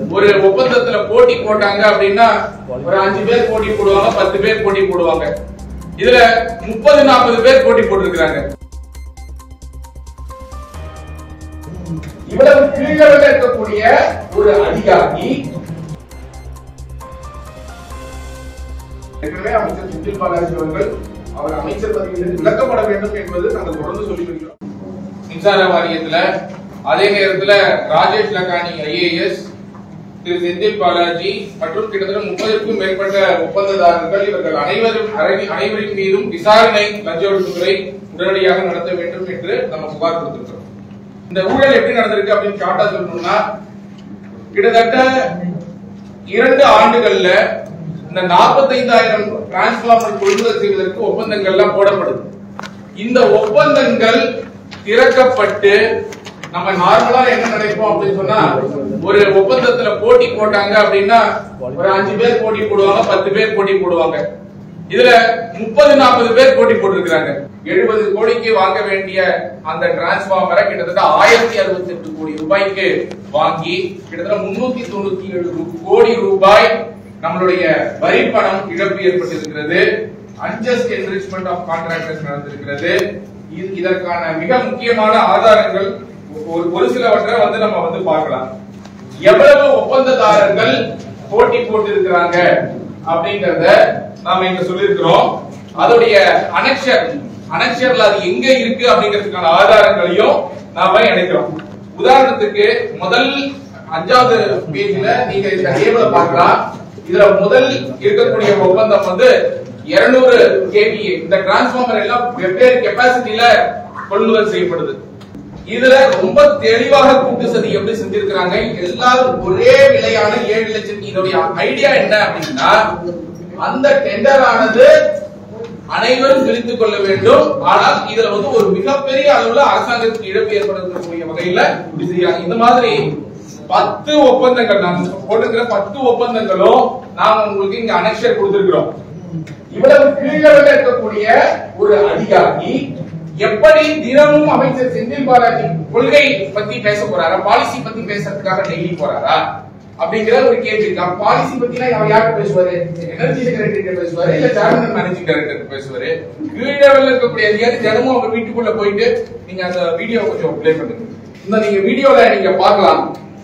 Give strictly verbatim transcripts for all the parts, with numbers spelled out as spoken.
ஒரு ஒப்பந்தத்துல போட்டி போட்டாங்க அப்படின்னா ஒரு அஞ்சு பேர் போட்டி போடுவாங்க, பத்து பேர் போட்டி போடுவாங்க. இதுல முப்பது நாற்பது பேர் போட்டி போட்டிருக்கிறாங்க. இவ்வளவு கீழே இருக்கக்கூடிய ஒரு அதிகாரி ஏற்கனவே அமைச்சர் செந்தில் பாலாஜி அவர்கள் அவர் அமைச்சர் பதவியிலிருந்து விலக்கப்பட வேண்டும் என்பது நாங்கள் தொடர்ந்து சொல்லி வருகிறோம். மின்சார வாரியத்துல அதே நேரத்துல ராஜேஷ் லக்கானி ஐஏஎஸ், திரு செந்தில் பாலாஜி மற்றும் கிட்டத்தட்ட முப்பதுக்கும் மேற்பட்ட ஒப்பந்ததாரர்கள் இவர்கள் அனைவரும் அனைவரின் மீதும் விசாரணை லஞ்ச ஒழிப்புத்துறை உடனடியாக நடத்த வேண்டும் என்று நம்ம புகார் கொடுத்திருக்கிறோம். இந்த ஊழல் எப்படி நடந்திருக்கு அப்படின்னு ஷார்ட்டா சொல்லணும்னா, கிட்டத்தட்ட இரண்டு ஆண்டுகள்ல இந்த நாற்பத்தி ஐந்தாயிரம் டிரான்ஸ்பார்மர் கொள்முதல் செய்வதற்கு ஒப்பந்தங்கள் எல்லாம் போடப்படுது. இந்த ஒப்பந்தங்கள் திறக்கப்பட்டு நம்ம நார்மலா என்ன நினைப்போம் அப்படின்னு சொன்னா, ஒரு ஒப்பந்தத்துல போட்டி போட்டாங்க அப்படின்னா ஒரு அஞ்சு பேர் போட்டி போடுவாங்க, பத்து பேர் போட்டி போடுவாங்க. இதுல முப்பது நாற்பது பேர் போட்டி போட்டிருக்கிறாங்க. எழுபது கோடிக்கு வாங்க வேண்டிய அந்த டிரான்ஸ்பார்மரை கிட்டத்தட்ட ஆயிரத்தி அறுபத்தி எட்டு கோடி ரூபாய்க்கு வாங்கி கிட்டத்தட்ட முன்னூத்தி தொண்ணூத்தி ஏழு கோடி ரூபாய் நம்மளுடைய வரி பணம் இழப்பு ஏற்பட்டிருக்கிறது. அன்ஜஸ்ட் என்ரிச்மெண்ட் ஆஃப் கான்ட்ராக்டர்ஸ் நடந்திருக்கிறது. இதற்கான மிக முக்கியமான ஆதாரங்கள் ஒரு சிலவற்றை வந்து நம்ம வந்து பார்க்கலாம். எவ்வளவு ஒப்பந்ததாரர்கள் போட்டி போட்டிருக்கிறாங்க அப்படிங்கறத நாம இங்க சொல்லியிருக்கிறோம். அதோடைய அனெக்ஷர் அனெக்ஷர்ல அது எங்க இருக்கு அப்படிங்கிறதுக்கான ஆதாரங்களையும் நாம இணைக்கிறோம். உதாரணத்துக்கு முதல் அஞ்சாவது பேஜ்ல நீங்க இந்த டேபிள பார்க்கலாம். இதுல முதல் இருக்கக்கூடிய ஒப்பந்தம் வந்து இருநூறு கேவிஏ. இந்த டிரான்ஸ்பார்மர் எல்லாம் வெவ்வேறு கெபாசிட்டில கொள்முதல் செய்யப்படுது. இதுல ரொம்ப தெளிவாக கூட்டு சதி எப்படி செஞ்சிருக்கிறாங்க. எல்லாரும் ஒரே விலையான ஏழு லட்சம். இதோடைய ஐடியா என்ன அப்படின்னா, அந்த டெண்டர் ஆனது அனைவரும் பிரித்துக் கொள்ள வேண்டும். ஆனால் இதுல வந்து ஒரு மிகப்பெரிய அளவுல அரசாங்கத்துக்கு இழப்பு ஏற்படக்கூடிய வகையில இந்த மாதிரி பத்து ஒப்பந்தங்கள் நாம் போட்டுக்கிற பத்து ஒப்பந்தங்களும் நாம உங்களுக்கு இங்க அனெக்ஷர் கொடுத்திருக்கிறோம். இவ்வளவு கீழே இருக்கக்கூடிய ஒரு அதிகாரி எப்படி தினமும் அமைச்சர் செந்தில் பாலாஜி கொள்கை பத்தி பேச போறாரா, பாலிசி பத்தி பேசுறதுக்காக டெல்லி போறாரா அப்படிங்கிற ஒரு கேள்வி இருக்கு. பாலிசி பத்தினா அவர் யார்கிட்ட பேசுவாரு? எனர்ஜி செக்ரட்டரி பேசுவாரு, இல்ல சேர்மன் மேனேஜிங் டைரக்டர் பேசுவாரு. கீழே இருக்கக்கூடிய அதிகாரி தினமும் அவங்க வீட்டுக்குள்ள போயிட்டு நீங்க அந்த வீடியோ கொஞ்சம் பிளே பண்ணுங்க. இந்த நீங்க வீடியோல நீங்க பார்க்கலாம்.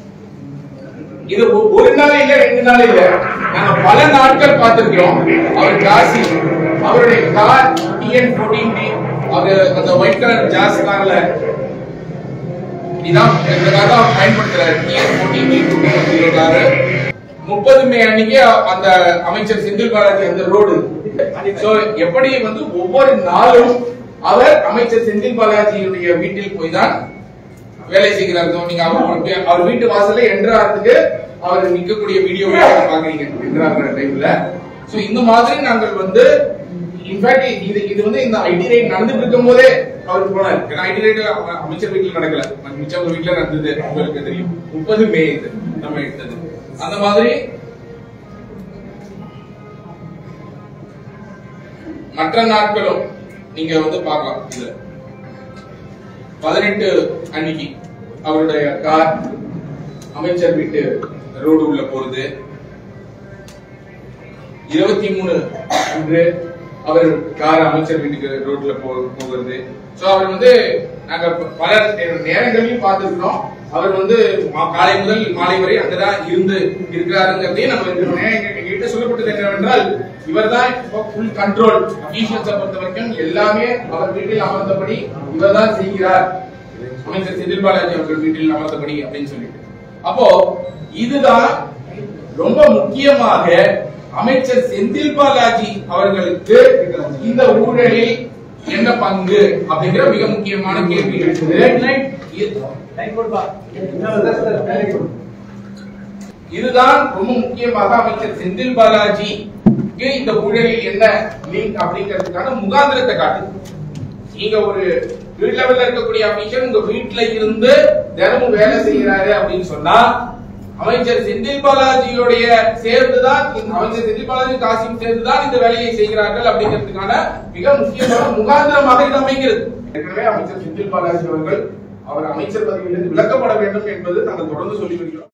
இது ஒரு நாள் இல்ல, ரெண்டு நாள் இல்ல, நாங்க பல நாட்கள் பார்த்திருக்கிறோம். அவர் காசி அவருடைய கார் டிஎன் பதினான்கு டி, அவர் அந்த ஒயிட் கலர் ஜாஸ் கார்ல இதான் எங்களுக்காக பயன்படுத்துறாரு. டிஎன் பதினான்கு டி கார் முப்பது மே அன்னைக்கு அந்த அமைச்சர் செந்தில் பாலாஜி அந்த ரோடு. சோ எப்படி வந்து ஒவ்வொரு நாளும் அவர் அமைச்சர் செந்தில் பாலாஜியுடைய வீட்டில் போய் தான் வேலை செய்கிறார்கள். நீங்க அவர் வீட்டு வாசல்ல என்ட்ராறதுக்கு அவர் நிக்கக்கூடிய வீடியோ பாக்குறீங்க என்ட்ராகிற டைம்ல. சோ இந்த மாதிரி நாங்கள் வந்து இன்ஃபேக்ட் இது இது வந்து இந்த ஐடி ரைட் நடந்துட்டு இருக்கும் போதே அவர் போனார். ஏன்னா ஐடி ரைட் அமைச்சர் வீட்டுல நடக்கல, மிச்சம் வீட்டுல நடந்தது. உங்களுக்கு தெரியும், முப்பது மே இது நம்ம எடுத்தது. அந்த மாதிரி மற்ற நாட்களும் நீங்க வந்து பார்க்கலாம். இதுல பதினெட்டு அன்னைக்கு அவருடைய கார் அமைச்சர் வீட்டு ரோடு உள்ள போறது. இருபத்தி மூணு அன்று அவர் கார் அமைச்சர் வீட்டுக்கு ரோட்ல போகிறது. சோ அவர் வந்து நாங்க பல நேரங்களையும் பார்த்திருக்கிறோம். அவர் வந்து காலை முதல் மாலை வரை அங்கதான் இருந்து இருக்கிறாருங்கிறதையும் நம்ம எங்ககிட்ட சொல்லப்பட்டது என்னவென்றால், இவர் தான் ஃபுல் கண்ட்ரோல். அபிஷியல்ஸை பொறுத்த வரைக்கும் எல்லாமே அவர் வீட்டில் அமர்ந்தபடி இவர் தான் செய்கிறார், அமைச்சர் செந்தில் பாலாஜி அவர்கள் வீட்டில் அமர்ந்தபடி அப்படின்னு சொல்லிட்டு. அப்போ இதுதான் ரொம்ப முக்கியமாக அமைச்சர் செந்தில் பாலாஜி அவர்களுக்கு இந்த ஊழலில் என்ன பங்கு அப்படிங்கிற மிக முக்கியமான கேள்வி இருக்குது. இதுதான் ரொம்ப முக்கியமாக அமைச்சர் செந்தில் பாலாஜிக்கு இந்த ஊழலில் என்ன லிங்க் அப்படிங்கிறதுக்கான முகாந்திரத்தை காட்டுது. நீங்க ஒரு வீட் லெவல்ல இருக்கக்கூடிய அபிஷியல் உங்க வீட்டுல இருந்து தினமும் வேலை செய்யறாரு அப்படின்னு சொன்னா, அமைச்சர் செந்தில் பாலாஜியோடைய சேர்ந்துதான் அமைச்சர் செந்தில் பாலாஜி காசியும் சேர்ந்துதான் இந்த வேலையை செய்கிறார்கள் அப்படிங்கிறதுக்கான மிக முக்கியமான முகாந்திரமாக இது அமைகிறது. ஏற்கனவே அமைச்சர் செந்தில் பாலாஜி அவர்கள் அவர் அமைச்சர் பதவியிலிருந்து விலக்கப்பட வேண்டும் என்பது நாங்கள் தொடர்ந்து சொல்லி வருகிறோம்.